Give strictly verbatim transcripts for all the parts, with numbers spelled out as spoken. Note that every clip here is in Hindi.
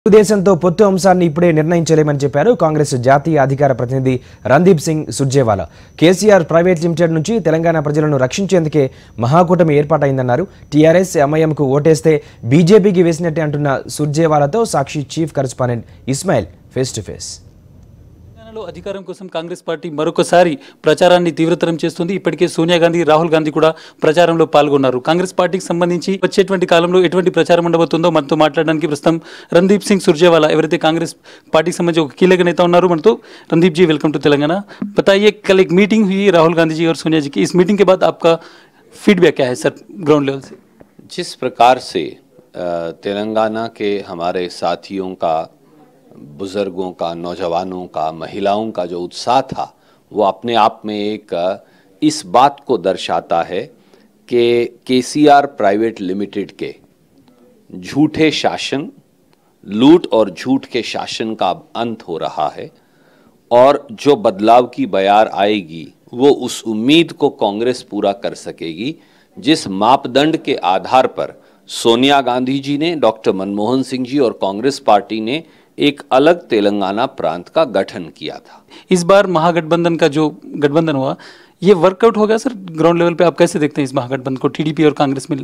దేశంతో పొత్తు అంశాన్ని ఇప్పుడే నిర్ణయించలేమని చెప్పారు కాంగ్రెస్ జాతీయ అధికార ప్రతినిధి Randeep Singh Surjewala. KCR private limited నుంచి తెలంగాణ ప్రజలను రక్షించేందుకే మహాకూటమి ఏర్పాటైందన్నారు. టీఆర్ఎస్ ఎంఐఎంకు ఓటేస్తే బీజేపీకి వేసినట్టే అంటున్న సుర్జేవాలాతో Sakshi chief correspondent Ismail face to face. అధికారం కోసం కాంగ్రెస్ పార్టీ మరొకసారి ప్రచారాన్ని తీవ్రతరం చేస్తుంది. ఇప్పటికే సోనియా గాంధీ, రాహుల్ గాంధీ కూడా ప్రచారంలో పాల్గొన్నారు. కాంగ్రెస్ పార్టీకి సంబంధించి వచ్చేటువంటి కాలంలో ఎటువంటి ప్రచారం ఉండబోతుందో మనతో మాట్లాడడానికి ప్రస్తుతం रणदीप सिंह सुरजेवाला ఎవరైతే కాంగ్రెస్ పార్టీకి సంబంధించి ఒక కీలక నేత ఉన్నారు మనతో. Randeep ji, welcome to Telangana. बताइए, कल एक मीटिंग हुई राहुल गांधी जी और सोनिया जी की. इस मीटिंग के बाद आपका फीडबैक क्या है सर ग्राउंड लेवल से? जिस प्रकार से तेलंगाना के हमारे साथियों का, बुजुर्गों का, नौजवानों का, महिलाओं का जो उत्साह था वो अपने आप में एक इस बात को दर्शाता है कि केसीआर प्राइवेट लिमिटेड के झूठे शासन, लूट और झूठ के शासन का अब अंत हो रहा है और जो बदलाव की बयार आएगी वो उस उम्मीद को कांग्रेस पूरा कर सकेगी जिस मापदंड के आधार पर सोनिया गांधी जी ने, डॉक्टर मनमोहन सिंह जी और कांग्रेस पार्टी ने एक अलग तेलंगाना प्रांत का गठन किया था. इस बार महागठबंधन का जो गठबंधन हुआ ये वर्कआउट हो गया सर ग्राउंड लेवल पे? आप कैसे देखते हैं इस महागठबंधन को, टीडीपी और कांग्रेस मिलने?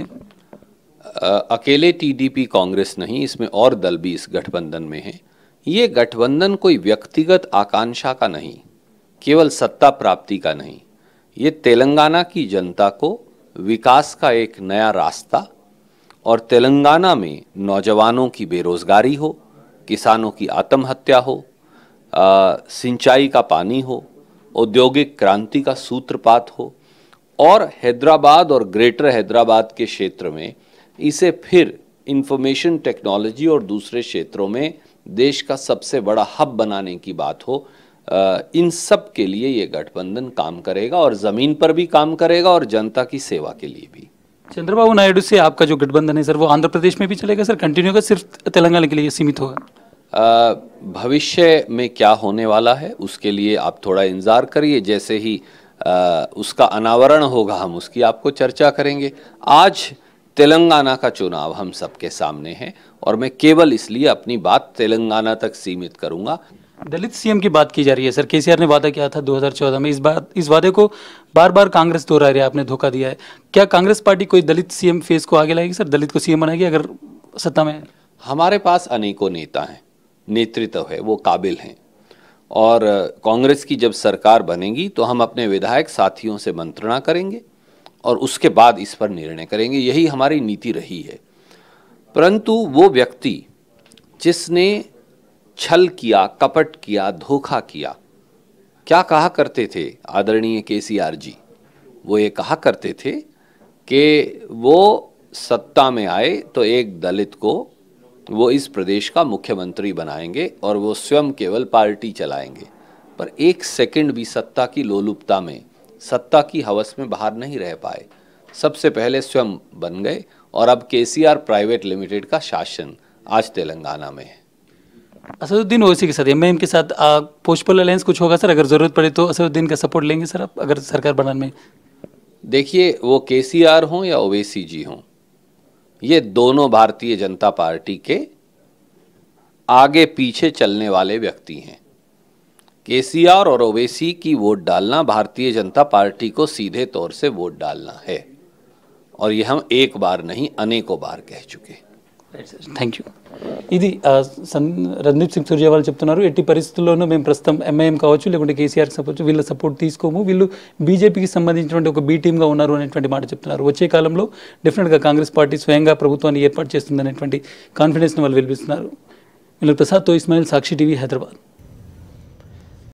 अकेले टीडीपी कांग्रेस नहीं, इसमें और दल भी इस गठबंधन में हैं. ये गठबंधन कोई व्यक्तिगत आकांक्षा का नहीं, केवल सत्ता प्राप्ति का नहीं, ये तेलंगाना की जनता को विकास का एक नया रास्ता और तेलंगाना में नौजवानों की बेरोजगारी हो, किसानों की आत्महत्या हो, सिंचाई का पानी हो, औद्योगिक क्रांति का सूत्रपात हो और हैदराबाद और ग्रेटर हैदराबाद के क्षेत्र में इसे फिर इंफॉर्मेशन टेक्नोलॉजी और दूसरे क्षेत्रों में देश का सबसे बड़ा हब बनाने की बात हो. इन सब के लिए ये गठबंधन काम करेगा और ज़मीन पर भी काम करेगा और जनता की सेवा के लिए भी. चंद्रबाबू नायडू से आपका जो गठबंधन है सर वो आंध्र प्रदेश में भी चलेगा सर, कंटिन्यू का सिर्फ तेलंगाना के लिए सीमित होगा? भविष्य में क्या होने वाला है उसके लिए आप थोड़ा इंतजार करिए. जैसे ही आ, उसका अनावरण होगा हम उसकी आपको चर्चा करेंगे. आज तेलंगाना का चुनाव हम सबके सामने है और मैं केवल इसलिए अपनी बात तेलंगाना तक सीमित करूंगा. दलित सीएम की बात की जा रही है सर. केसीआर ने वादा किया था दो हज़ार चौदह में, इस बार इस वादे को बार बार कांग्रेस दोहरा रही है, आपने धोखा दिया है. क्या कांग्रेस पार्टी कोई दलित सीएम फेस को आगे लाएगी सर, दलित को सीएम बनाएगी अगर सत्ता में? हमारे पास अनेकों नेता हैं, नेतृत्व है, वो काबिल हैं और कांग्रेस की जब सरकार बनेगी तो हम अपने विधायक साथियों से मंत्रणा करेंगे और उसके बाद इस पर निर्णय करेंगे. यही हमारी नीति रही है. परंतु वो व्यक्ति जिसने छल किया, कपट किया, धोखा किया, क्या कहा करते थे आदरणीय केसीआर जी? वो ये कहा करते थे कि वो सत्ता में आए तो एक दलित को वो इस प्रदेश का मुख्यमंत्री बनाएंगे और वो स्वयं केवल पार्टी चलाएंगे. पर एक सेकंड भी सत्ता की लोलुपता में, सत्ता की हवस में बाहर नहीं रह पाए. सबसे पहले स्वयं बन गए और अब केसीआर प्राइवेट लिमिटेड का शासन आज तेलंगाना में है. असदुद्दीन ओवैसी के साथ, एमआईएम के साथ पोस्टपोल अलायंस कुछ होगा सर? अगर जरूरत पड़े तो असदुद्दीन का सपोर्ट लेंगे सर आप अगर सरकार बनाने में? देखिए, वो केसीआर हों या ओवैसी जी हों, ये दोनों भारतीय जनता पार्टी के आगे पीछे चलने वाले व्यक्ति हैं. केसीआर और ओवैसी की वोट डालना भारतीय जनता पार्टी को सीधे तौर से वोट डालना है और ये हम एक बार नहीं अनेकों बार कह चुके. Thank you. ఇది रणदीप सिंह सुरजेवाला చెప్తున్నారు. ఎట్టి పరిస్థితుల్లోనూ మేము ప్రస్తుతం ఎంఐఎం కావచ్చు లేకుంటే కేసీఆర్కి సపోర్ట్ వీళ్ళ సపోర్ట్ తీసుకోము, వీళ్ళు బీజేపీకి సంబంధించినటువంటి ఒక బీ టీమ్గా ఉన్నారు అనేటువంటి మాట చెప్తున్నారు. వచ్చే కాలంలో డెఫినెట్గా కాంగ్రెస్ పార్టీ స్వయంగా ప్రభుత్వాన్ని ఏర్పాటు చేస్తుంది అనేటువంటి కాన్ఫిడెన్స్ని వాళ్ళు వెలిపిస్తున్నారు. వీళ్ళ ప్రసాద్తో ఇస్మాయిల్, సాక్షి టీవీ, హైదరాబాద్.